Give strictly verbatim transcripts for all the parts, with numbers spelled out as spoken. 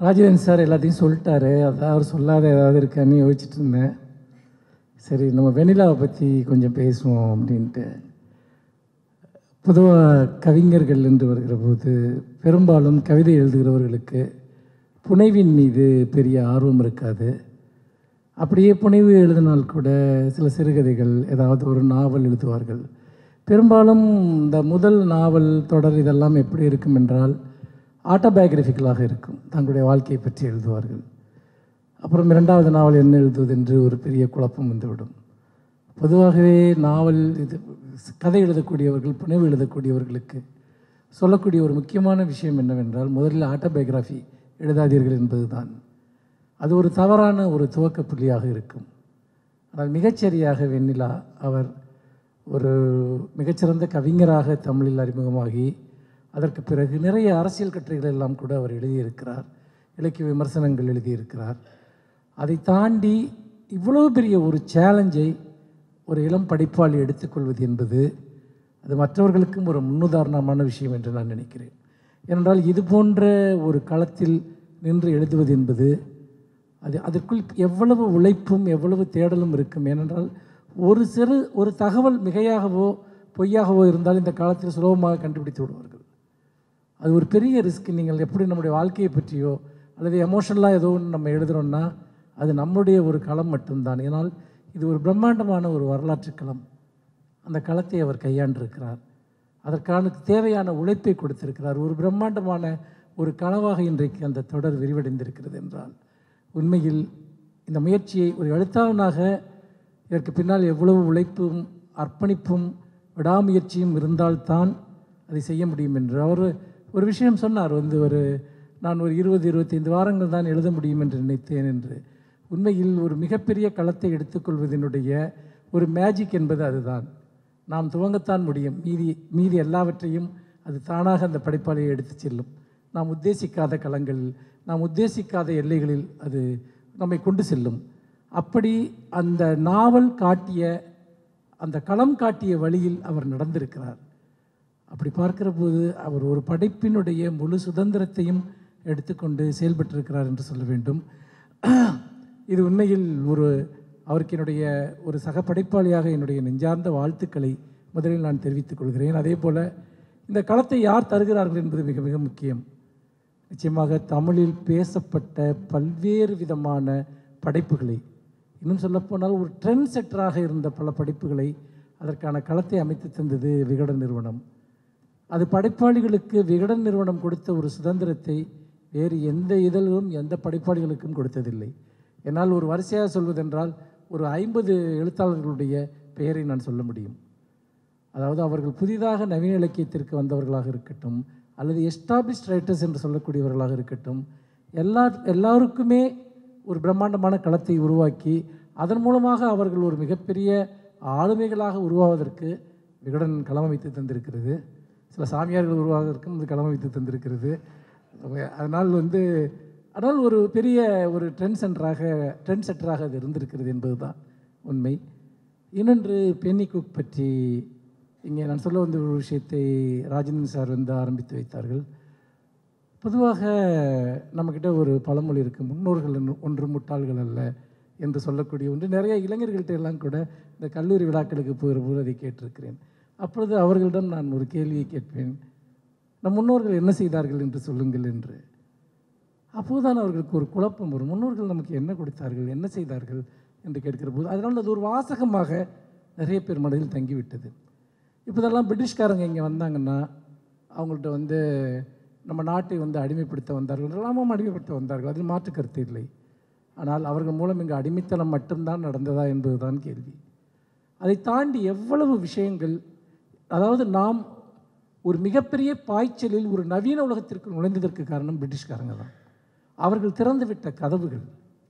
ராஜவேந்தர் sir எல்லாத்தையும் சொல்லிட்டாரு. அதான் அவர் சொல்லாத ஏதாவது இருக்கான்னு யோசிச்சுட்டு இருந்தேன். சரி, நம்ம வெண்ணிலாவை பற்றி கொஞ்சம் பேசுவோம் அப்படின்ட்டு. பொதுவாக கவிஞர்கள் என்று வருகிற போது பெரும்பாலும் கவிதை எழுதுகிறவர்களுக்கு புனைவின் மீது பெரிய ஆர்வம் இருக்காது. அப்படியே புனைவு எழுதினால் கூட சில சிறுகதைகள், ஏதாவது ஒரு நாவல் எழுதுவார்கள். பெரும்பாலும் இந்த முதல் நாவல் தொடர் இதெல்லாம் எப்படி இருக்கும் என்றால் ஆட்டோபயோகிராஃபிக்கலாக இருக்கும். தங்களுடைய வாழ்க்கையை பற்றி எழுதுவார்கள். அப்புறம் இரண்டாவது நாவல் என்ன எழுதுவது என்று ஒரு பெரிய குழப்பம் வந்துவிடும். பொதுவாகவே நாவல் இது கதை எழுதக்கூடியவர்கள், புனைவு எழுதக்கூடியவர்களுக்கு சொல்லக்கூடிய ஒரு முக்கியமான விஷயம் என்னவென்றால், முதலில் ஆட்டோபயோகிராஃபி எழுதாதீர்கள் என்பது தான். அது ஒரு தவறான ஒரு துவக்க புள்ளியாக இருக்கும். ஆனால் மிகச்சரியாக வெண்ணிலா அவர் ஒரு மிகச்சிறந்த கவிஞராக தமிழில் அறிமுகமாகி அதற்கு பிறகு நிறைய அரசியல் கட்டுரைகள் எல்லாம் கூட அவர் எழுதியிருக்கிறார். இலக்கிய விமர்சனங்கள் எழுதியிருக்கிறார். அதை தாண்டி இவ்வளோ பெரிய ஒரு சேலஞ்சை ஒரு இளம் படைப்பாளி எடுத்துக்கொள்வது என்பது அது மற்றவர்களுக்கும் ஒரு முன்னுதாரணமான விஷயம் என்று நான் நினைக்கிறேன். ஏனென்றால் இது போன்ற ஒரு களத்தில் நின்று எழுதுவது என்பது அது அதற்குள் எவ்வளவு உழைப்பும் எவ்வளவு தேடலும் இருக்கும். ஏனென்றால் ஒரு சிறு ஒரு தகவல் மிகையாகவோ பொய்யாகவோ இருந்தால் இந்த காலத்தில் சுலபமாக கண்டுபிடித்து விடுவார்கள். அது ஒரு பெரிய ரிஸ்க். நீங்கள் எப்படி நம்முடைய வாழ்க்கையை பற்றியோ அல்லது எமோஷனலாக ஏதோ ஒன்று நம்ம எழுதுகிறோன்னா அது நம்முடைய ஒரு களம் மட்டும்தான். ஏன்னால் இது ஒரு பிரம்மாண்டமான ஒரு வரலாற்று களம். அந்த களத்தை அவர் கையாண்டிருக்கிறார். அதற்கான தேவையான உழைப்பை கொடுத்திருக்கிறார். ஒரு பிரம்மாண்டமான ஒரு கனவாக இன்றைக்கு அந்த தொடர் விரிவடைந்திருக்கிறது என்றால் உண்மையில் இந்த முயற்சியை ஒரு எழுத்தாளனாக இதற்கு பின்னால் எவ்வளவு உழைப்பும் அர்ப்பணிப்பும் விடாமுயற்சியும் இருந்தால்தான் அதை செய்ய முடியும் என்று அவர் ஒரு விஷயம் சொன்னார். வந்து ஒரு நான் ஒரு இருபது இருபத்தைந்து வாரங்கள் தான் எழுத முடியும் என்று நினைத்தேன் என்று. உண்மையில் ஒரு மிகப்பெரிய களத்தை எடுத்துக்கொள்வதனுடைய ஒரு மேஜிக் என்பது அதுதான். நாம் துவங்கத்தான் முடியும். மீதி மீதி எல்லாவற்றையும் அது தானாக அந்த படைப்பாளியை எடுத்து செல்லும். நாம் உத்தேசிக்காத களங்கள், நாம் உத்தேசிக்காத எல்லைகளில் அது நம்மை கொண்டு செல்லும். அப்படி அந்த நாவல் காட்டிய அந்த களம் காட்டிய வழியில் அவர் நடந்திருக்கிறார். அப்படி பார்க்கிற போது அவர் ஒரு படைப்பினுடைய முழு சுதந்திரத்தையும் எடுத்துக்கொண்டு செயல்பட்டிருக்கிறார் என்று சொல்ல வேண்டும். இது உண்மையில் ஒரு அவருக்கு என்னுடைய ஒரு சக படைப்பாளியாக என்னுடைய நெஞ்சார்ந்த வாழ்த்துக்களை முதலில் நான் தெரிவித்துக் கொள்கிறேன். அதே போல் இந்த களத்தை யார் தருகிறார்கள் என்பது மிக மிக முக்கியம். நிச்சயமாக தமிழில் பேசப்பட்ட பல்வேறு விதமான படைப்புகளை, இன்னும் சொல்லப்போனால் ஒரு ட்ரெண்ட் செட்டராக இருந்த பல படைப்புகளை அதற்கான களத்தை அமைத்து தந்தது விகடன் நிறுவனம். அது படைப்பாளிகளுக்கு விகடன் நிறுவனம் கொடுத்த ஒரு சுதந்திரத்தை வேறு எந்த இதழும் எந்த படைப்பாளிகளுக்கும் கொடுத்ததில்லை. என்னால் ஒரு வரிசையாக சொல்வதென்றால் ஒரு ஐம்பது எழுத்தாளர்களுடைய பெயரை நான் சொல்ல முடியும். அதாவது அவர்கள் புதிதாக நவீன இலக்கியத்திற்கு வந்தவர்களாக இருக்கட்டும் அல்லது எஸ்டாப்ளிஷ்ட் ரைட்டர்ஸ் என்று சொல்லக்கூடியவர்களாக இருக்கட்டும், எல்லா எல்லாருக்குமே ஒரு பிரம்மாண்டமான களத்தை உருவாக்கி அதன் மூலமாக அவர்கள் ஒரு மிகப்பெரிய ஆளுமைகளாக உருவாவதற்கு விகடன் களம் அமைத்து தந்திருக்கிறது. சில சாமியார்கள் உருவாவதற்கும் இது களம் அமைத்து தந்திருக்கிறது. அதனால் வந்து ஆனால் ஒரு பெரிய ஒரு ட்ரெண்ட் சென்டராக ட்ரெண்ட் செட்டராக அது இருந்திருக்கிறது என்பது தான் உண்மை. இன்னொன்று பென்னி குக் பற்றி இங்கே நான் சொல்ல வந்த ஒரு விஷயத்தை ராஜேந்திரன் சார் வந்து ஆரம்பித்து வைத்தார்கள். பொதுவாக நம்மக்கிட்ட ஒரு பழமொழி இருக்குது, முன்னோர்கள் ஒன்று முட்டாள்கள் அல்ல என்று சொல்லக்கூடிய ஒன்று. நிறைய இளைஞர்கள்ட்ட எல்லாம் கூட இந்த கல்லூரி விழாக்களுக்கு போகிற போது அதை கேட்டிருக்கிறேன். அப்பொழுது அவர்களிடம் நான் ஒரு கேள்வியை கேட்பேன், நம் முன்னோர்கள் என்ன செய்தார்கள் என்று சொல்லுங்கள் என்று. அப்போதுதான் அவர்களுக்கு ஒரு குழப்பம் வரும். முன்னோர்கள் நமக்கு என்ன கொடுத்தார்கள், என்ன செய்தார்கள் என்று கேட்கிற போது அதனால் அது ஒரு வாசகமாக நிறைய பேர் மனதில் தங்கிவிட்டது. இப்போ இதெல்லாம் பிரிட்டிஷ்காரங்க இங்கே வந்தாங்கன்னா அவங்கள்ட்ட வந்து நம்ம நாட்டை வந்து அடிமைப்படுத்த வந்தார்கள், எல்லாமும் அடிமைப்படுத்த வந்தார்கள், அதில் மாற்று கருத்து இல்லை. ஆனால் அவர்கள் மூலம் இங்கே அடிமைத்தனம் மட்டும்தான் நடந்ததா என்பது தான் கேள்வி. அதை தாண்டி எவ்வளவு விஷயங்கள், அதாவது நாம் ஒரு மிகப்பெரிய பாய்ச்சலில் ஒரு நவீன உலகத்திற்கு நுழைந்ததற்கு காரணம் பிரிட்டிஷ்காரங்க தான். அவர்கள் திறந்து விட்ட கதவுகள்.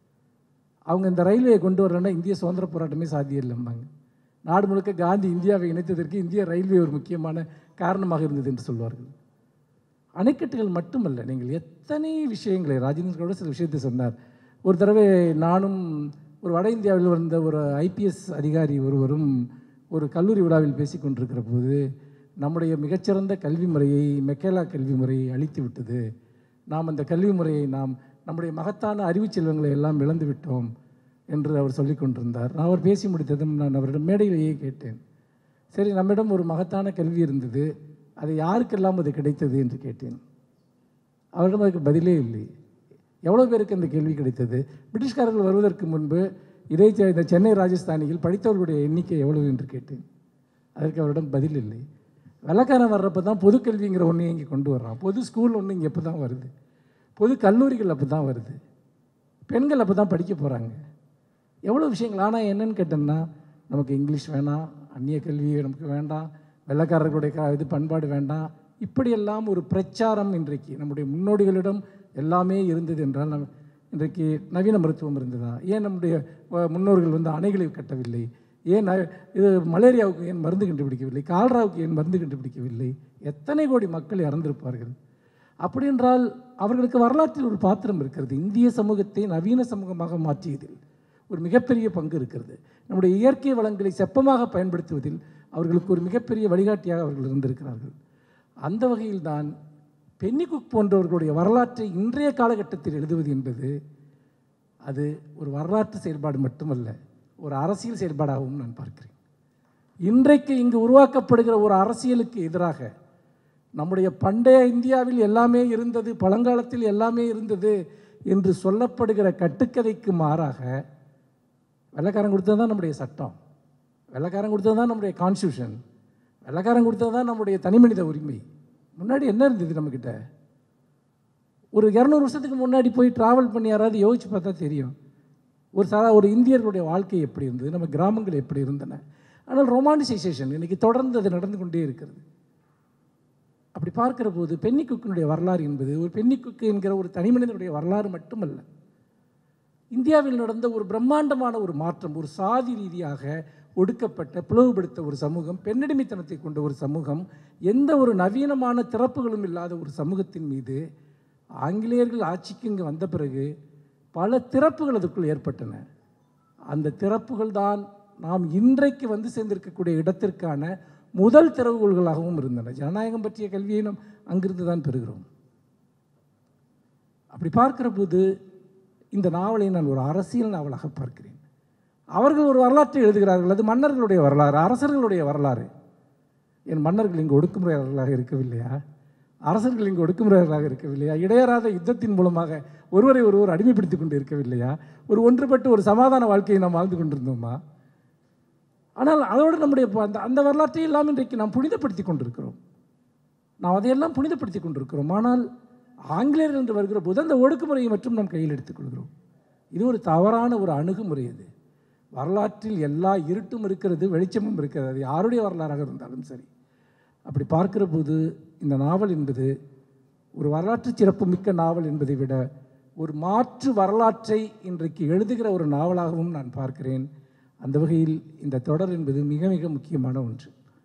அவங்க இந்த ரயில்வேயை கொண்டு வரலன்னா இந்திய சுதந்திர போராட்டமே சாத்தியம் இல்லைம்பாங்க. நாடு முழுக்க காந்தி இந்தியாவை இணைத்ததற்கு இந்திய ரயில்வே ஒரு முக்கியமான காரணமாக இருந்தது என்று சொல்வார்கள். அணைக்கட்டுகள் மட்டுமல்ல, நீங்கள் எத்தனை விஷயங்களை, ராஜேந்திரனோட சில விஷயத்தை சொன்னார். ஒரு தடவை நானும் ஒரு வட இந்தியாவில் வந்த ஒரு ஐபிஎஸ் அதிகாரி ஒருவரும் ஒரு கல்லூரி விழாவில் பேசி கொண்டிருக்கிற போது, நம்முடைய மிகச்சிறந்த கல்வி முறையை மெக்கேலா கல்வி முறையை அழித்து விட்டது, நாம் அந்த கல்வி முறையை நாம் நம்முடைய மகத்தான அறிவுச் செல்வங்களை எல்லாம் இழந்து விட்டோம் என்று அவர் சொல்லி கொண்டிருந்தார். நான் அவர் பேசி முடித்ததும் நான் அவரிடம் மேடையிலேயே கேட்டேன், சரி நம்மிடம் ஒரு மகத்தான கல்வி இருந்தது, அது யாருக்கெல்லாம் அது கிடைத்தது என்று கேட்டேன். அவரிடம் அதுக்கு பதிலே இல்லை. எவ்வளோ பேருக்கு அந்த கேள்வி கிடைத்தது? பிரிட்டிஷ்காரர்கள் வருவதற்கு முன்பு இதை இந்த சென்னை ராஜஸ்தானியில் படித்தவர்களுடைய எண்ணிக்கை எவ்வளவு என்று கேட்டேன். அதற்கு அவரிடம் பதில் இல்லை. வெள்ளக்காரன் வர்றப்போ தான் பொது கல்விங்கிற ஒன்று இங்கே கொண்டு வர்றான். பொது ஸ்கூல் ஒன்று இங்கே எப்போ தான் வருது, பொது கல்லூரிகள் அப்போ தான் வருது, பெண்கள் அப்போ தான் படிக்க போகிறாங்க. எவ்வளோ விஷயங்கள். ஆனால் என்னென்னு கேட்டோம்னா, நமக்கு இங்கிலீஷ் வேணாம், அந்நிய கல்வி நமக்கு வேண்டாம், வெள்ளக்காரர்களுடைய க இது பண்பாடு வேண்டாம், இப்படியெல்லாம் ஒரு பிரச்சாரம் இன்றைக்கு நம்முடைய முன்னோடிகளிடம் எல்லாமே இருந்தது என்றால் நம் இன்றைக்கு நவீன மருத்துவம் இருந்ததா? ஏன் நம்முடைய முன்னோர்கள் வந்து அணைகளை கட்டவில்லை? ஏன் இது மலேரியாவுக்கு ஏன் மருந்து கண்டுபிடிக்கவில்லை? கால்ராவுக்கு ஏன் மருந்து கண்டுபிடிக்கவில்லை? எத்தனை கோடி மக்கள் இறந்திருப்பார்கள். அப்படி என்றால் அவர்களுக்கு வரலாற்றில் ஒரு பாத்திரம் இருக்கிறது. இந்திய சமூகத்தை நவீன சமூகமாக மாற்றியதில் ஒரு மிகப்பெரிய பங்கு இருக்கிறது. நம்முடைய இயற்கை வளங்களை செப்பமாக பயன்படுத்துவதில் அவர்களுக்கு ஒரு மிகப்பெரிய வழிகாட்டியாக அவர்கள் இருந்திருக்கிறார்கள். அந்த வகையில்தான் பென்னிகுக் போன்றவர்களுடைய வரலாற்றை இன்றைய காலகட்டத்தில் எழுதுவது என்பது அது ஒரு வரலாற்று செயல்பாடு மட்டுமல்ல, ஒரு அரசியல் செயல்பாடாகவும் நான் பார்க்கிறேன். இன்றைக்கு இங்கு உருவாக்கப்படுகிற ஒரு அரசியலுக்கு எதிராக நம்முடைய பண்டைய இந்தியாவில் எல்லாமே இருந்தது, பழங்காலத்தில் எல்லாமே இருந்தது என்று சொல்லப்படுகிற கட்டுக்கதைக்கு மாறாக வெள்ளைக்காரன் கொடுத்தது தான் நம்முடைய சட்டம், வெள்ளைக்காரன் கொடுத்தது தான் நம்முடைய கான்ஸ்டியூஷன், வெள்ளைக்காரன் கொடுத்தது தான் நம்முடைய தனிமனித உரிமை. முன்னாடி என்ன இருந்தது நம்மக்கிட்ட? ஒரு இரநூறு வருஷத்துக்கு முன்னாடி போய் ட்ராவல் பண்ணி யாராவது யோசிச்சு பார்த்தா தெரியும் ஒரு சாரா ஒரு இந்தியர்களுடைய வாழ்க்கை எப்படி இருந்தது, நம்ம கிராமங்கள் எப்படி இருந்தன. ஆனால் ரொமான்டிசைசேஷன் இன்றைக்கி தொடர்ந்து அது நடந்து கொண்டே இருக்கிறது. அப்படி பார்க்கிற போது பென்னிகுக்கினுடைய வரலாறு என்பது ஒரு பென்னிகுக்கு என்கிற ஒரு தனிமனிதனுடைய வரலாறு மட்டுமல்ல, இந்தியாவில் நடந்த ஒரு பிரம்மாண்டமான ஒரு மாற்றம். ஒரு சாதி ரீதியாக ஒடுக்கப்பட்ட பிளவுபடுத்த ஒரு சமூகம், பெண்ணடிமைத்தனத்தை கொண்ட ஒரு சமூகம், எந்த ஒரு நவீனமான திறப்புகளும் இல்லாத ஒரு சமூகத்தின் மீது ஆங்கிலேயர்கள் ஆட்சிக்கு இங்கே வந்த பிறகு பல திறப்புகள் அதுக்குள் ஏற்பட்டன. அந்த திறப்புகள் தான் நாம் இன்றைக்கு வந்து சேர்ந்திருக்கக்கூடிய இடத்திற்கான முதல் திறவுகோள்களாகவும் இருந்தன. ஜனநாயகம் பற்றிய கல்வியை நாம் அங்கிருந்து தான் பெறுகிறோம். அப்படி பார்க்கிற போது இந்த நாவலை நான் ஒரு அரசியல் நாவலாக பார்க்கிறேன். அவர்கள் ஒரு வரலாற்றை எழுதுகிறார்கள், அது மன்னர்களுடைய வரலாறு, அரசர்களுடைய வரலாறு. என் மன்னர்கள் இங்கு ஒடுக்குமுறையாளர்களாக இருக்கவில்லையா? அரசர்கள் இங்கு ஒடுக்குமுறையாளர்களாக இருக்கவில்லையா? இடையறாத யுத்தத்தின் மூலமாக ஒருவரை ஒருவர் அடிமைப்படுத்தி கொண்டு இருக்கவில்லையா? ஒரு ஒன்றுபட்டு ஒரு சமாதான வாழ்க்கையை நாம் வாழ்ந்து கொண்டிருந்தோமா? ஆனால் அதோடு நம்முடைய அந்த அந்த வரலாற்றை எல்லாம் இன்றைக்கு நாம் புனிதப்படுத்தி கொண்டிருக்கிறோம். நாம் அதையெல்லாம் புனிதப்படுத்தி கொண்டிருக்கிறோம். ஆனால் ஆங்கிலேயர்கள் என்று வருகிற போது அந்த ஒடுக்குமுறையை மட்டும் நாம் கையில் எடுத்துக்கொள்கிறோம். இது ஒரு தவறான ஒரு அணுகுமுறை. அது வரலாற்றில் எல்லா இருட்டும் இருக்கிறது, வெளிச்சமும் இருக்கிறது, அது யாருடைய வரலாறாக இருந்தாலும் சரி. அப்படி பார்க்கிற போது இந்த நாவல் என்பது ஒரு வரலாற்று சிறப்பு மிக்க நாவல் என்பதை விட ஒரு மாற்று வரலாற்றை இன்றைக்கு எழுதுகிற ஒரு நாவலாகவும் நான் பார்க்கிறேன். அந்த வகையில் இந்த தொடர் என்பது மிக மிக முக்கியமான ஒன்று.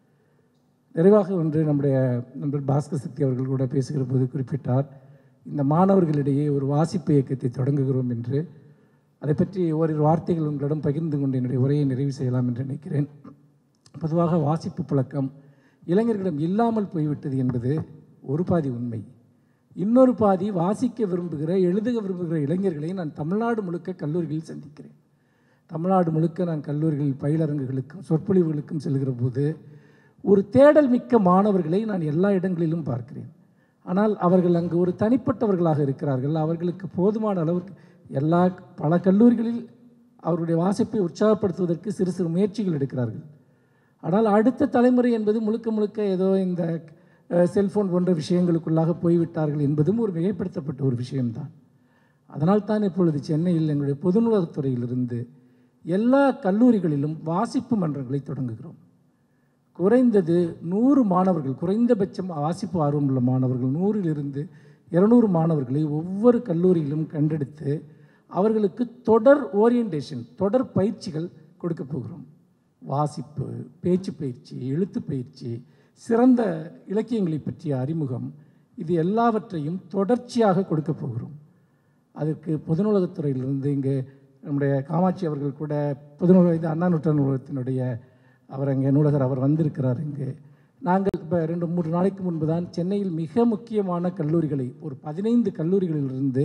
நிறைவாக ஒன்று நம்முடைய நண்பர் பாஸ்கர் சக்தி அவர்கள் கூட பேசுகிற போது குறிப்பிட்டார், இந்த மாணவர்களிடையே ஒரு வாசிப்பு இயக்கத்தை தொடங்குகிறோம் என்று. அதை பற்றி ஓரிரு வார்த்தைகள் உங்களிடம் பகிர்ந்து கொண்டு என்னுடைய உரையை நிறைவு செய்யலாம் என்று நினைக்கிறேன். பொதுவாக வாசிப்பு பழக்கம் இளைஞர்களிடம் இல்லாமல் போய்விட்டது என்பது ஒரு பாதி உண்மை. இன்னொரு பாதி வாசிக்க விரும்புகிற, எழுதுக விரும்புகிற இளைஞர்களை நான் தமிழ்நாடு முழுக்க கல்லூரிகளில் சந்திக்கிறேன். தமிழ்நாடு முழுக்க நான் கல்லூரிகளில் பயிலரங்குகளுக்கும் சொற்பொழிவுகளுக்கும் செல்கிற போது ஒரு தேடல் மிக்க மாணவர்களை நான் எல்லா இடங்களிலும் பார்க்கிறேன். ஆனால் அவர்கள் அங்கு ஒரு தனிப்பட்டவர்களாக இருக்கிறார்கள். அவர்களுக்கு போதுமான அளவுக்கு எல்லா பல கல்லூரிகளில் அவருடைய வாசிப்பை உற்சாகப்படுத்துவதற்கு சிறு சிறு முயற்சிகள் எடுக்கிறார்கள். ஆனால் அடுத்த தலைமுறை என்பது முழுக்க முழுக்க ஏதோ இந்த செல்ஃபோன் போன்ற விஷயங்களுக்குள்ளாக போய்விட்டார்கள் என்பதும் ஒரு மிகைப்படுத்தப்பட்ட ஒரு விஷயம்தான். அதனால் தான் இப்பொழுது சென்னையில் எங்களுடைய பொது நூலகத்துறையிலிருந்து எல்லா கல்லூரிகளிலும் வாசிப்பு மன்றங்களை தொடங்குகிறோம். குறைந்தது நூறு மாணவர்கள், குறைந்தபட்சம் வாசிப்பு ஆர்வமுள்ள மாணவர்கள் நூறிலிருந்து இருநூறு மாணவர்களை ஒவ்வொரு கல்லூரியிலும் கண்டெடுத்து அவர்களுக்கு தொடர் ஓரியன்டேஷன், தொடர் பயிற்சிகள் கொடுக்க போகிறோம். வாசிப்பு, பேச்சு பயிற்சி, எழுத்து பயிற்சி, சிறந்த இலக்கியங்களை பற்றிய அறிமுகம், இது எல்லாவற்றையும் தொடர்ச்சியாக கொடுக்க போகிறோம். அதற்கு பொது நூலகத்துறையிலிருந்து இங்கே நம்முடைய காமாட்சி அவர்கள் கூட பொது நூலக இது அண்ணா நூற்றாண்டு நூலகத்தினுடைய அவர் அங்கே நூலகர் அவர் வந்திருக்கிறார். இங்கே நாங்கள் இப்போ ரெண்டு மூன்று நாளைக்கு முன்பு தான் சென்னையில் மிக முக்கியமான கல்லூரிகளை ஒரு பதினைந்து கல்லூரிகளிலிருந்து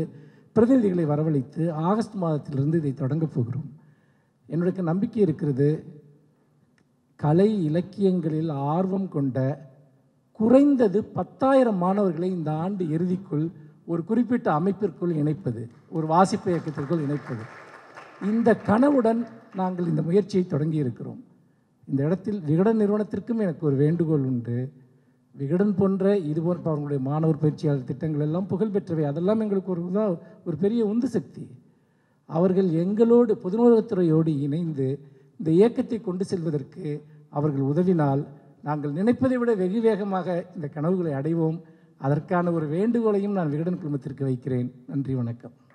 பிரதிநிதிகளை வரவழைத்து ஆகஸ்ட் மாதத்திலிருந்து இதை தொடங்கப் போகிறோம். என்னுடைய நம்பிக்கை இருக்கிறது, கலை இலக்கியங்களில் ஆர்வம் கொண்ட குறைந்தது பத்தாயிரம் மாணவர்களை இந்த ஆண்டு இறுதிக்குள் ஒரு குறிப்பிட்ட அமைப்பிற்குள் இணைப்பது, ஒரு வாசிப்பு இயக்கத்திற்குள் இணைப்பது, இந்த கனவுடன் நாங்கள் இந்த முயற்சியை தொடங்கி இருக்கிறோம். இந்த இடத்தில் விகடன் நிறுவனத்திற்கும் எனக்கு ஒரு வேண்டுகோள் உண்டு. விகடன் போன்ற இது போன்ற அவர்களுடைய மாணவர் பயிற்சியாளர் திட்டங்கள் எல்லாம் புகழ்பெற்றவை. அதெல்லாம் எங்களுக்கு ஒரு ஒரு பெரிய உந்து சக்தி. அவர்கள் எங்களோடு பொதுநூலகத்துறையோடு இணைந்து இந்த இயக்கத்தை கொண்டு செல்வதற்கு அவர்கள் உதவினால் நாங்கள் நினைப்பதை விட வெகு வேகமாக இந்த கனவுகளை அடைவோம். அதற்கான ஒரு வேண்டுகோளையும் நான் விகடன் குழுமத்திற்கு வைக்கிறேன். நன்றி, வணக்கம்.